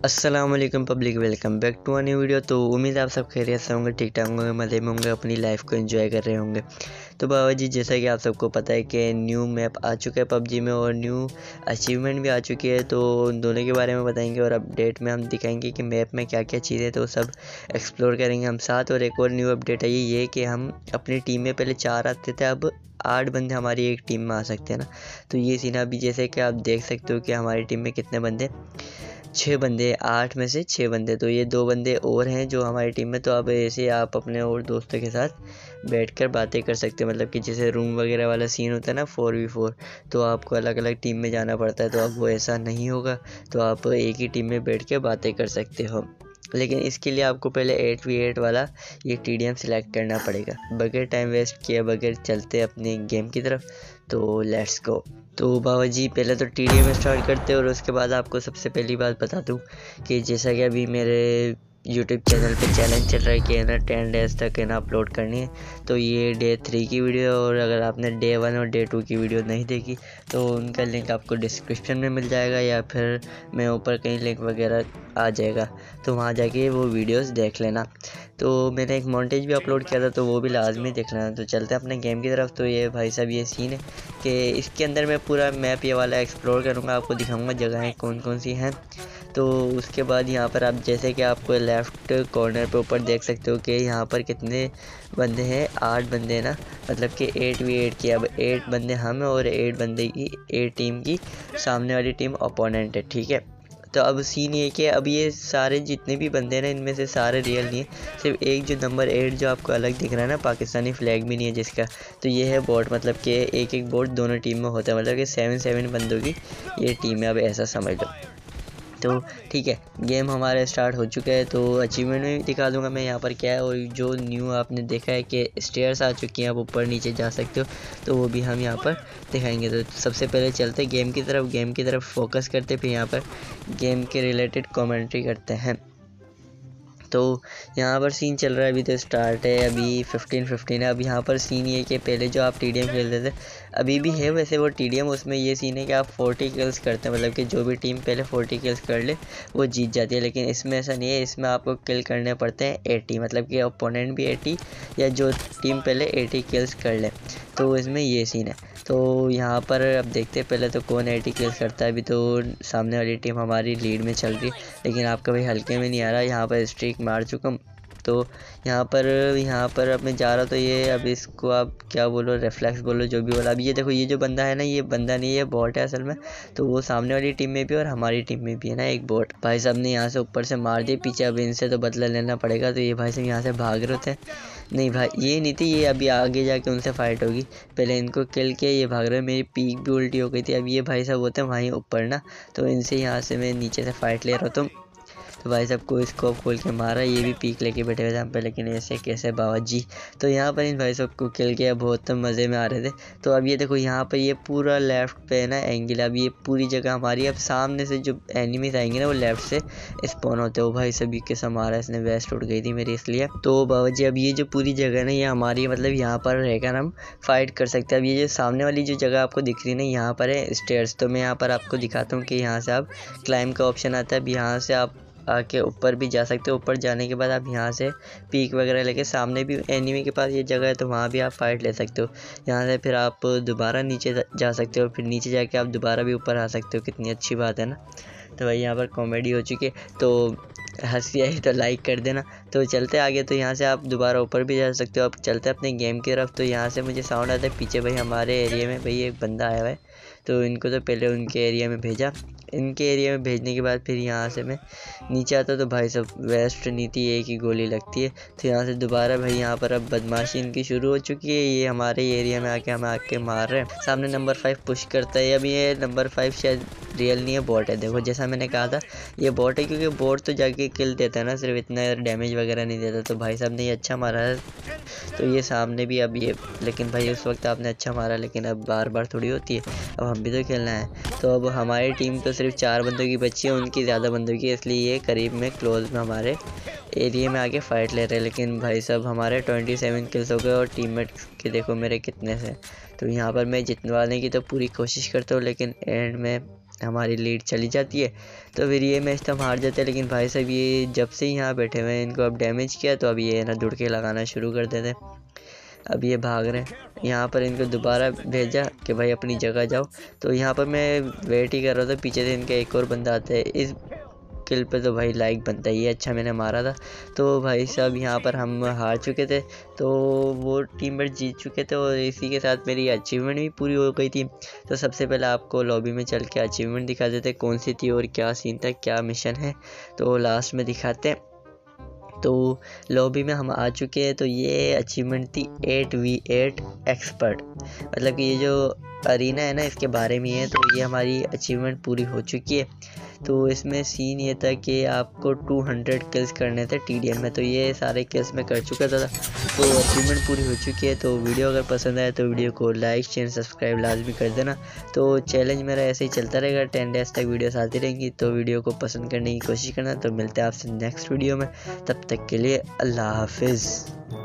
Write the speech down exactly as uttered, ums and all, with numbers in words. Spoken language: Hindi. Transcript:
अस्सलाम वालेकुम public, welcome back to a new video. तो उम्मीद है आप सब खैरियत से होंगे, ठीक ठाक होंगे, मज़े में होंगे, अपनी लाइफ को एंजॉय कर रहे होंगे। तो बाबा जी, जैसा कि आप सबको पता है कि न्यू मैप आ चुका है पबजी में और न्यू अचीवमेंट भी आ चुकी है। तो उन दोनों के बारे में बताएंगे और अपडेट में हम दिखाएंगे कि मैप में क्या क्या चीज़ें, तो सब एक्सप्लोर करेंगे हम साथ। और एक और न्यू अपडेट है ये ये कि हम अपनी टीम में पहले चार आते थे, अब आठ बंदे हमारी एक टीम में आ सकते हैं ना। तो ये सीन अभी जैसे कि आप देख सकते हो कि हमारी टीम में कितने बंदे, छः बंदे, आठ में से छः बंदे। तो ये दो बंदे और हैं जो हमारी टीम में। तो अब ऐसे आप अपने और दोस्तों के साथ बैठकर बातें कर सकते हो, मतलब कि जैसे रूम वगैरह वाला सीन होता है ना फोर वी फोर, तो आपको अलग अलग टीम में जाना पड़ता है। तो अब वो ऐसा नहीं होगा, तो आप एक ही टीम में बैठ के बातें कर सकते हो। लेकिन इसके लिए आपको पहले एट वी एट वाला ये टी डी एम सिलेक्ट करना पड़ेगा। बगैर टाइम वेस्ट किए बगैर चलते अपने गेम की तरफ, तो लेट्स गो। तो बाबा जी, पहले तो टी डी एम स्टार्ट करते हैं और उसके बाद आपको सबसे पहली बात बता दूं कि जैसा कि अभी मेरे यूट्यूब चैनल पे चैलेंज चल रहा है कि है ना टेन डेज तक है ना अपलोड करनी है। तो ये डे थ्री की वीडियो, और अगर आपने डे वन और डे टू की वीडियो नहीं देखी तो उनका लिंक आपको डिस्क्रिप्शन में मिल जाएगा, या फिर मैं ऊपर कहीं लिंक वगैरह आ जाएगा, तो वहाँ जाके वो वीडियोस देख लेना। तो मैंने एक मॉन्टेज भी अपलोड किया था, तो वो भी लाजमी देख लेना। तो चलते हैं अपने गेम की तरफ। तो ये भाई साहब ये सीन है कि इसके अंदर मैं पूरा मैप ये वाला एक्सप्लोर करूँगा, आपको दिखाऊँगा जगहें कौन कौन सी हैं। तो उसके बाद यहाँ पर आप जैसे कि आपको लेफ़्ट कॉर्नर पे ऊपर देख सकते हो कि यहाँ पर कितने बंदे हैं, आठ बंदे हैं ना, मतलब कि एट वी एट की। अब एट बंदे हम हैं और एट बंदे की एट टीम की सामने वाली टीम ओपोनेंट है, ठीक है। तो अब सीन ये कि अब ये सारे जितने भी बंदे हैं ना, इनमें से सारे रियल नहीं है। सिर्फ एक जो नंबर एट जो आपको अलग दिख रहा है ना, पाकिस्तानी फ्लैग भी नहीं है जिसका, तो ये है बोट। मतलब कि एक एक बोट दोनों टीम में होता है, मतलब कि सेवन सेवन बंदों की ये टीम है, अब ऐसा समझ लो। तो ठीक है, गेम हमारे स्टार्ट हो चुका है। तो अचीवमेंट में भी दिखा दूंगा मैं यहाँ पर क्या है। और जो न्यू आपने देखा है कि स्टेयर्स आ चुकी हैं, आप ऊपर नीचे जा सकते हो, तो वो भी हम यहाँ पर दिखाएंगे। तो सबसे पहले चलते गेम की तरफ, गेम की तरफ फोकस करते, फिर यहाँ पर गेम के रिलेटेड कमेंट्री करते हैं। तो यहाँ पर सीन चल रहा है, अभी तो स्टार्ट है, अभी फिफ्टीन फिफ्टीन है। अब यहाँ पर सीन ये कि पहले जो आप टी डी एम खेलते थे, अभी भी है वैसे वो टी डी एम, उसमें ये सीन है कि आप फोर्टी किल्स करते हैं, मतलब कि जो भी टीम पहले फोर्टी किल्स कर ले वो जीत जाती है। लेकिन इसमें ऐसा नहीं है, इसमें आपको किल करने पड़ते हैं एटी, मतलब कि ओपोनेंट भी एटी या जो टीम पहले एटी किल्स कर ले, तो इसमें ये सीन है। तो यहाँ पर अब देखते हैं पहले तो कौन एटी किल्स करता है। अभी तो सामने वाली टीम हमारी लीड में चल रही है, लेकिन आपका भाई हल्के में नहीं आ रहा। यहाँ पर स्ट्रीक मार चुका हूँ, तो यहाँ पर यहाँ पर अब मैं जा रहा, तो ये अब इसको आप क्या बोलो, रेफ्लेक्स बोलो, जो भी बोला। अब ये देखो, ये जो बंदा है ना, ये बंदा नहीं है, बॉट है असल में। तो वो सामने वाली टीम में भी और हमारी टीम में भी है ना एक बॉट। भाई साहब ने यहाँ से ऊपर से मार दिए पीछे, अब इनसे तो बदला लेना पड़ेगा। तो ये भाई साहब यहाँ से भाग रहे थे, नहीं भाई ये नहीं थी, ये अभी आगे जाके उनसे फाइट होगी। पहले इनको किल किया, ये भाग रहे, मेरी पीक भी उल्टी हो गई थी। अब ये भाई साहब होते हैं वहीं ऊपर ना, तो इनसे यहाँ से मैं नीचे से फाइट ले रहा हूँ। तो तो भाई साहब को स्कोप खोल के मारा, ये भी पीक लेके बैठे हुए थे हम पे, लेकिन ऐसे कैसे बाबा जी। तो यहाँ पर इन भाई साहब को किल किया, बहुत मज़े में आ रहे थे। तो अब ये देखो, यहाँ पर ये पूरा लेफ्ट पे है ना एंगल, अब ये पूरी जगह हमारी। अब सामने से जो एनिमीज आएंगे ना, वो लेफ्ट से स्पॉन होते हो। भाई सभी के मारा, इसने वेस्ट उठ गई थी मेरी इसलिए। तो बाबा जी, अब ये जो पूरी जगह है ना, ये हमारी, मतलब यहाँ पर रहकर हम फाइट कर सकते हैं। अब ये जो सामने वाली जो जगह आपको दिख रही है ना, यहाँ पर है स्टेयर्स। तो मैं यहाँ पर आपको दिखाता हूँ कि यहाँ से आप क्लाइम का ऑप्शन आता है। अब यहाँ से आप आके ऊपर भी जा सकते हो। ऊपर जाने के बाद आप यहाँ से पीक वगैरह लेके, सामने भी एनिमी के पास ये जगह है, तो वहाँ भी आप फाइट ले सकते हो। यहाँ से फिर आप दोबारा नीचे जा सकते हो, फिर नीचे जाके आप दोबारा भी ऊपर आ सकते हो। कितनी अच्छी बात है ना। तो भाई यहाँ पर कॉमेडी हो चुकी है, तो हंसी आई तो लाइक कर देना। तो चलते आगे, तो यहाँ से आप दोबारा ऊपर भी जा सकते हो। अब चलते अपने गेम की तरफ। तो यहाँ से मुझे साउंड आता है पीछे, भाई हमारे एरिया में भाई एक बंदा आया हुआ है। तो इनको तो पहले उनके एरिया में भेजा, इनके एरिया में भेजने के बाद फिर यहाँ से मैं नीचे आता, तो भाई सब वेस्ट नीति एक ही गोली लगती है। तो यहाँ से दोबारा भाई यहाँ पर अब बदमाशी इनकी शुरू हो चुकी है। ये हमारे एरिया में आके हम आके मार रहे हैं। सामने नंबर फाइव पुश करता है। अब ये नंबर फाइव शायद रियल नहीं है, बॉट है। देखो जैसा मैंने कहा था, ये बॉट है, क्योंकि बॉट तो जाके किल देता है ना, सिर्फ इतना डैमेज वगैरह नहीं देता। तो भाई साहब ने ये अच्छा मारा है। तो ये सामने भी अब ये, लेकिन भाई उस वक्त आपने अच्छा मारा, लेकिन अब बार बार थोड़ी होती है, अब हम भी तो खेलना है। तो अब हमारी टीम तो सिर्फ चार बंदों की बची है, उनकी ज़्यादा बंदों की, इसलिए ये करीब में क्लोज में हमारे एरिया में आके फ़ाइट ले रहे हैं। लेकिन भाई साहब हमारे ट्वेंटी सेवन किल्स हो गए और टीममेट के देखो मेरे कितने से। तो यहाँ पर मैं जितवाने की तो पूरी कोशिश करता हूँ, लेकिन एंड में हमारी लीड चली जाती है। तो फिर ये मैच तो हम हार जाते हैं। लेकिन भाई साहब ये जब से यहाँ बैठे हुए हैं, इनको अब डैमेज किया तो अब ये ना दुड़के लगाना शुरू कर देते हैं। अब ये भाग रहे हैं। यहाँ पर इनको दोबारा भेजा कि भाई अपनी जगह जाओ। तो यहाँ पर मैं वेट ही कर रहा था, पीछे से इनका एक और बंदा आता है। इस किल पे तो भाई लाइक बनता है, ये अच्छा मैंने मारा था। तो भाई साहब यहाँ पर हम हार चुके थे, तो वो टीममेट जीत चुके थे और इसी के साथ मेरी अचीवमेंट भी पूरी हो गई थी। तो सबसे पहले आपको लॉबी में चल के अचीवमेंट दिखा देते कौन सी थी और क्या सीन था, क्या मिशन है, तो लास्ट में दिखाते हैं। तो लॉबी में हम आ चुके हैं। तो ये अचीवमेंट थी एट वी एट एक्सपर्ट, मतलब कि ये जो अरीना है ना इसके बारे में है। तो ये हमारी अचीवमेंट पूरी हो चुकी है। तो इसमें सीन ये था कि आपको टू हंड्रेड किल्स करने थे टीडीएम में, तो ये सारे किल्स मैं कर चुका था। तो अचीवमेंट पूरी हो चुकी है। तो वीडियो अगर पसंद आए तो वीडियो को लाइक शेयर सब्सक्राइब लाजमी कर देना। तो चैलेंज मेरा ऐसे ही चलता रहेगा, टेन डेज तक वीडियोस आती रहेंगी। तो वीडियो को पसंद करने की कोशिश करना। तो मिलते हैं आपसे नेक्स्ट वीडियो में, तब तक के लिए अल्लाह हाफिज़।